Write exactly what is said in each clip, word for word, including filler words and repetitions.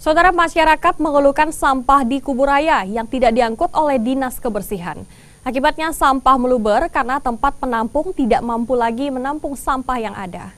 Saudara, masyarakat mengeluhkan sampah di Kuburaya yang tidak diangkut oleh Dinas Kebersihan. Akibatnya sampah meluber karena tempat penampung tidak mampu lagi menampung sampah yang ada.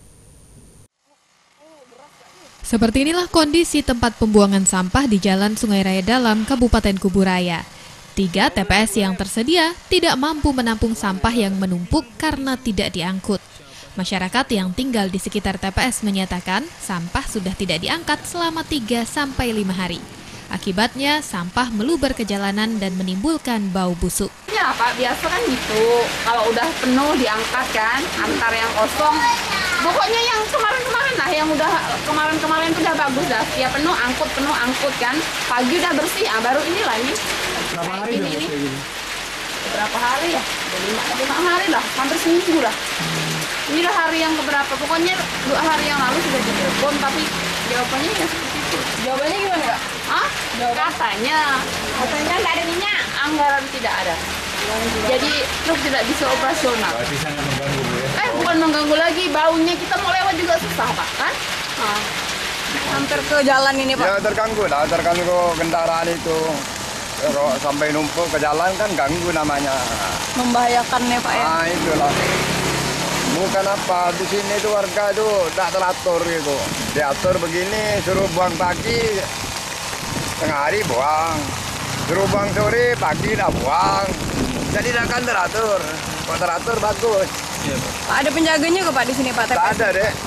Seperti inilah kondisi tempat pembuangan sampah di Jalan Sungai Raya Dalam, Kabupaten Kuburaya. Tiga T P S yang tersedia tidak mampu menampung sampah yang menumpuk karena tidak diangkut. Masyarakat yang tinggal di sekitar T P S menyatakan sampah sudah tidak diangkat selama tiga sampai lima hari. Akibatnya sampah meluber ke jalanan dan menimbulkan bau busuk. Ya Pak, biasa kan gitu. Kalau udah penuh diangkat kan, antar yang kosong. Pokoknya yang kemarin-kemarin lah, yang udah kemarin-kemarin udah bagus dah. Ya penuh angkut, penuh angkut kan. Pagi udah bersih, ah, baru inilah ini. Berapa hari ini, ini. ini? Berapa hari ya? Lima, lima hari lah, hampir seminggu lah. Ini udah hari yang keberapa? Pokoknya dua hari yang lalu sudah ditelepon, tapi jawabannya ya seperti itu. Jawabannya gimana, Kak? Ah, katanya, Katanya nggak ada minyak. anggaran tidak ada. Jadi truk tidak bisa operasional. Berarti sangat mengganggu Bu ya? Eh, bukan mengganggu lagi, baunya kita mau lewat juga susah Pak, kan? Nah, Hampir ke jalan ini, Pak. Ya terganggu lah, terganggu kendaraan itu. Kalau sampai numpuk ke jalan kan ganggu namanya. Membahayakan nih, Pak ya. Nah itulah. Bukan apa, di sini tuh warga tuh tak teratur gitu. Diatur begini, suruh buang pagi, tengah hari buang. Suruh buang sore, pagi dah buang. Jadi tidak akan teratur. Kalau teratur bagus. Iya, Pak. Pak, ada penjaganya kok, Pak, di sini, Pak? T P S? Tak ada deh.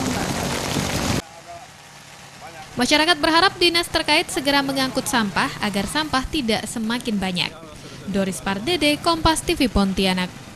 Masyarakat berharap dinas terkait segera mengangkut sampah agar sampah tidak semakin banyak. Doris Pardede, Kompas T V Pontianak.